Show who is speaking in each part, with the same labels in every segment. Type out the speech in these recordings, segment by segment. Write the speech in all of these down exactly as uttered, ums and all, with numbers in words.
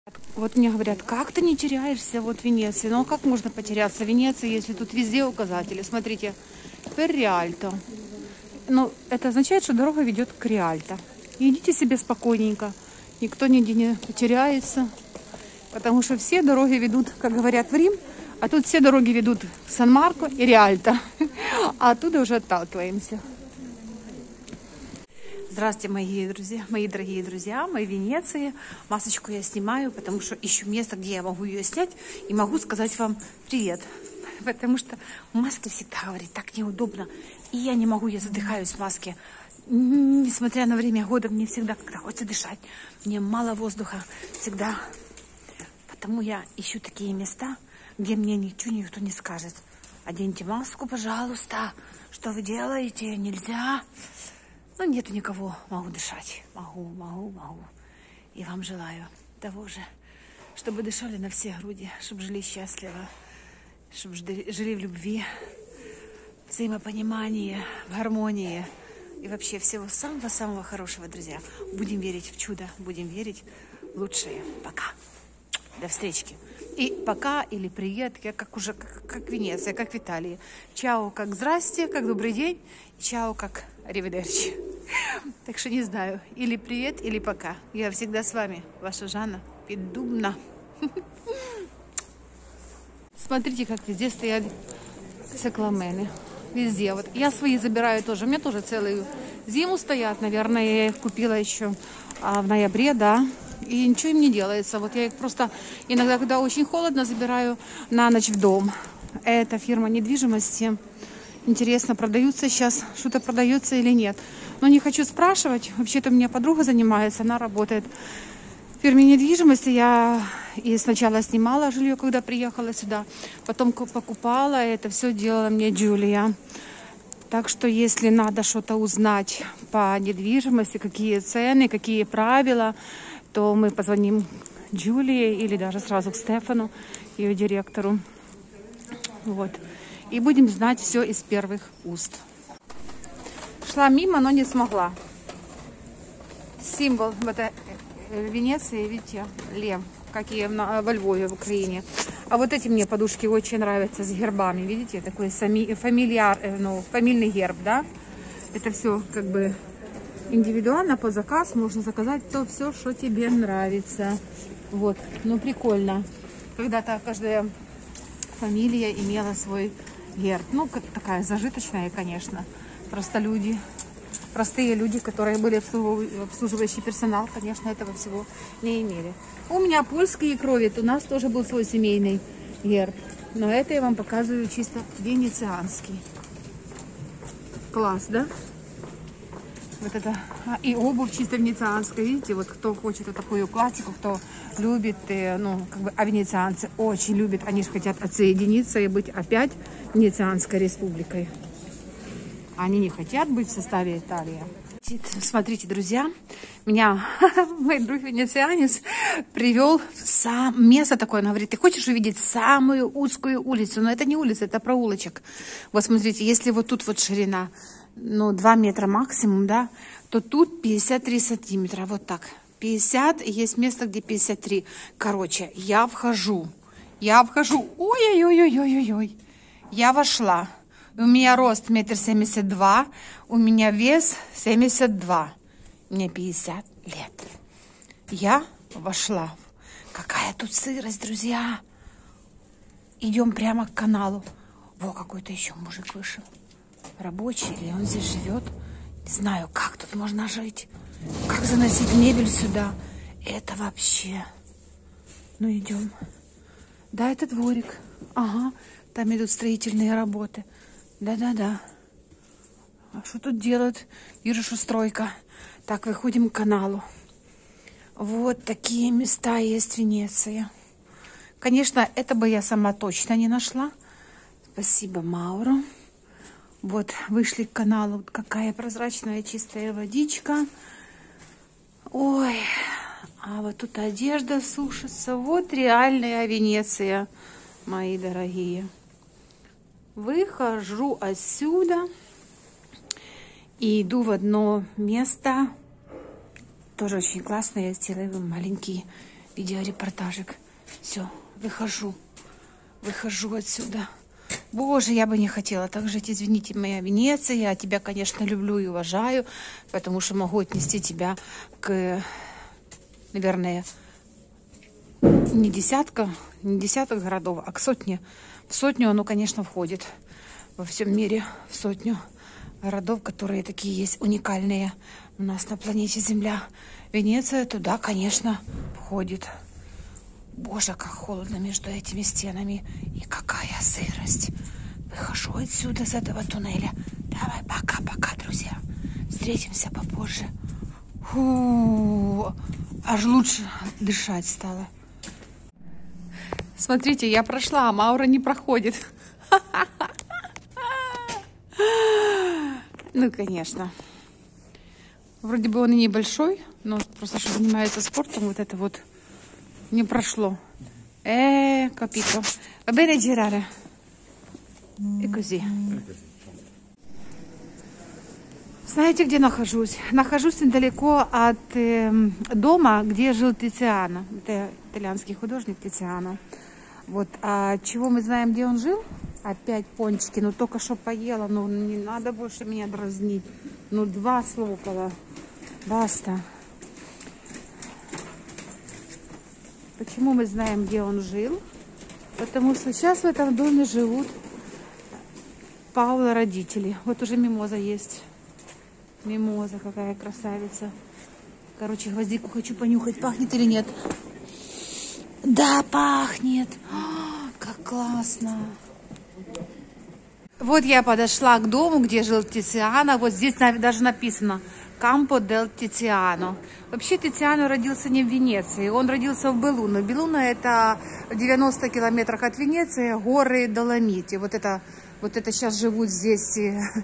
Speaker 1: Вот мне говорят, как ты не теряешься вот в Венеции? Ну, а как можно потеряться в Венеции, если тут везде указатели? Смотрите, per Rialto. Ну, это означает, что дорога ведет к Риальто. Идите себе спокойненько, никто нигде не потеряется, потому что все дороги ведут, как говорят, в Рим, а тут все дороги ведут в Сан-Марко и Риальто, а оттуда уже отталкиваемся. Здравствуйте, мои друзья, мои дорогие друзья, мы в Венеции. Масочку я снимаю, потому что ищу место, где я могу ее снять и могу сказать вам привет. Потому что в маске всегда, говорит, так неудобно. И я не могу, я задыхаюсь в маске. Несмотря на время года, мне всегда когда хочется дышать. Мне мало воздуха всегда. Потому я ищу такие места, где мне ничего никто не скажет. Оденьте маску, пожалуйста. Что вы делаете? Нельзя. Ну, нету никого. Могу дышать. Могу, могу, могу. И вам желаю того же, чтобы дышали на все груди, чтобы жили счастливо, чтобы жили в любви, взаимопонимании, в гармонии и вообще всего самого-самого хорошего, друзья. Будем верить в чудо, будем верить в лучшее. Пока. До встречки. И пока или привет, я как уже, как, как Венеция, как в Италии. Чао, как здрасте, как добрый день. И чао, как аривидерчи. Так что не знаю, или привет, или пока. Я всегда с вами, ваша Жанна Піддубна. Смотрите, как везде стоят цикламены. Везде. Вот я свои забираю тоже. У меня тоже целую зиму стоят. Наверное, я их купила еще а, в ноябре, да. И ничего им не делается. Вот я их просто иногда, когда очень холодно, забираю на ночь в дом. Это фирма недвижимости. Интересно, продаются сейчас, что-то продается или нет. Но не хочу спрашивать. Вообще-то у меня подруга занимается, она работает в фирме недвижимости. Я и сначала снимала жилье, когда приехала сюда. Потом покупала. Это все делала мне Джулия. Так что, если надо что-то узнать по недвижимости, какие цены, какие правила, то мы позвоним Джулии или даже сразу к Стефану, ее директору. Вот. И будем знать все из первых уст. Шла мимо, но не смогла. Символ в этой Венеции, видите, лев, как и во Львове, в Украине. А вот эти мне подушки очень нравятся с гербами. Видите, такой фамильяр, ну, фамильный герб, да? Это все как бы индивидуально, по заказ. Можно заказать то все, что тебе нравится. Вот, ну прикольно. Когда-то каждая фамилия имела свой герб. Ну, как такая зажиточная, конечно. Просто люди, простые люди, которые были обслуживающий персонал, конечно, этого всего не имели. У меня польские крови, у нас тоже был свой семейный герб. Но это я вам показываю чисто венецианский. Класс, да? Вот это. И обувь чисто венецианская, видите, вот кто хочет вот такую классику, кто любит, ну, как бы, а венецианцы очень любят, они же хотят отсоединиться и быть опять Венецианской республикой. Они не хотят быть в составе Италии. Смотрите, друзья, меня мой друг венецианец привел в сам место такое. Он говорит, ты хочешь увидеть самую узкую улицу? Но это не улица, это проулочек. Вот смотрите, если вот тут вот ширина, ну, два метра максимум, да, то тут пятьдесят три сантиметра, вот так. пятьдесят, есть место, где пятьдесят три. Короче, я вхожу, я вхожу, ой-ой-ой-ой-ой-ой, я вошла. У меня рост метр семьдесят два, у меня вес семьдесят два, мне пятьдесят лет. Я вошла. Какая тут сырость, друзья. Идем прямо к каналу. Во, какой-то еще мужик вышел. Рабочий или он здесь живет? Не знаю, как тут можно жить. Как заносить мебель сюда? Это вообще... Ну, идем. Да, это дворик. Ага, там идут строительные работы. Да-да-да. А что тут делают? Вижу, что стройка. Так, выходим к каналу. Вот такие места есть в Венеции. Конечно, это бы я сама точно не нашла. Спасибо, Мауро. Вот, вышли к каналу. Вот какая прозрачная чистая водичка. Ой, а вот тут одежда сушится. Вот реальная Венеция, мои дорогие. Выхожу отсюда и иду в одно место. Тоже очень классно. Я сделаю маленький видеорепортажик. Все, выхожу. Выхожу отсюда. Боже, я бы не хотела так жить. Извините, моя Венеция. Я тебя, конечно, люблю и уважаю, потому что могу отнести тебя к, наверное, не десятка, не десяток городов, а к сотне. В сотню оно, конечно, входит. Во всем мире в сотню городов, которые такие есть уникальные у нас на планете Земля. Венеция туда, конечно, входит. Боже, как холодно между этими стенами. И какая сырость. Выхожу отсюда, с этого туннеля. Давай, пока-пока, друзья. Встретимся попозже. Фу, аж лучше дышать стало. Смотрите, я прошла, а Маура не проходит. Ну, конечно. Вроде бы он и небольшой, но просто что занимается спортом, вот это вот не прошло. Э, capito. Va bene girare. И così. Знаете, где нахожусь? Нахожусь недалеко от э, дома, где жил Тициано. Это итальянский художник Тициано. Вот. А чего мы знаем, где он жил? Опять пончики. Ну, только что поела. Ну, не надо больше меня дразнить. Ну, два слопала. Баста. Почему мы знаем, где он жил? Потому что сейчас в этом доме живут Паула родители. Вот уже мимоза есть. Мимоза, какая красавица. Короче, гвоздику хочу понюхать. Пахнет или нет? Да, пахнет. О, как классно. Вот я подошла к дому, где жил Тициано. Вот здесь даже написано Кампо дель Тициано. Вообще Тициано родился не в Венеции, он родился в Беллуно. Беллуно это в девяноста километрах от Венеции, горы Доломити. Вот это, вот это сейчас живут здесь,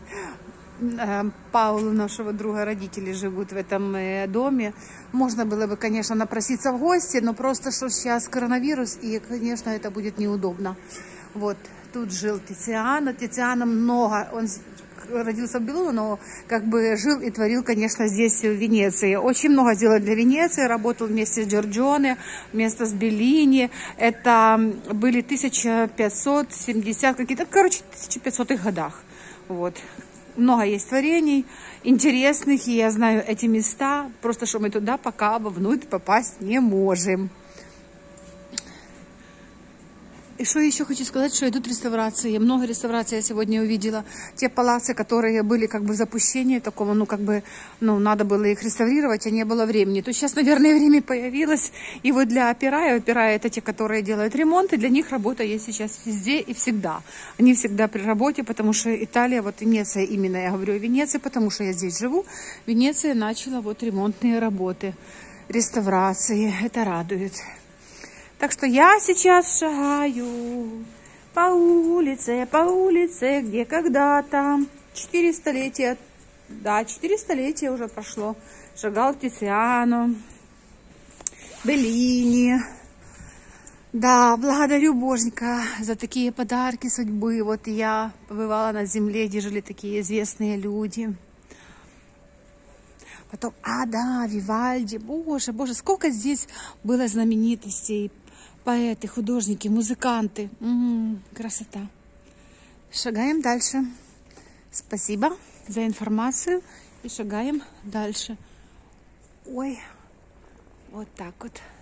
Speaker 1: Паулу, нашего друга, родители живут в этом доме. Можно было бы, конечно, напроситься в гости, но просто что сейчас коронавирус, и, конечно, это будет неудобно. Вот, тут жил Тициано. Тициано много, он родился в Беллуно, но как бы жил и творил, конечно, здесь, в Венеции. Очень много сделал для Венеции, работал вместе с Джорджоне, вместе с Беллини. Это были тысяча пятьсот семидесятые какие-то, короче, тысяча пятисотых годах. Вот. Много есть творений интересных, и я знаю эти места, просто что мы туда пока вовнутрь попасть не можем. И что еще хочу сказать, что идут реставрации. Много реставраций я сегодня увидела. Те палацы, которые были как бы в запущении такого, ну как бы, ну надо было их реставрировать, а не было времени. То сейчас, наверное, время появилось. И вот для опера, опера это те, которые делают ремонт, и для них работа есть сейчас везде и всегда. Они всегда при работе, потому что Италия, вот Венеция, именно я говорю о Венеции, потому что я здесь живу. Венеция начала вот ремонтные работы, реставрации. Это радует. Так что я сейчас шагаю по улице, по улице, где когда-то четыре столетия, да, четыре столетия уже прошло, шагал Тициано, Беллини. Да, благодарю Божника за такие подарки судьбы. Вот я побывала на земле, где жили такие известные люди. Потом, а, да, Вивальди, боже, боже, сколько здесь было знаменитостей. Поэты, художники, музыканты. М-м, красота. Шагаем дальше. Спасибо за информацию. И шагаем дальше. Ой, вот так вот.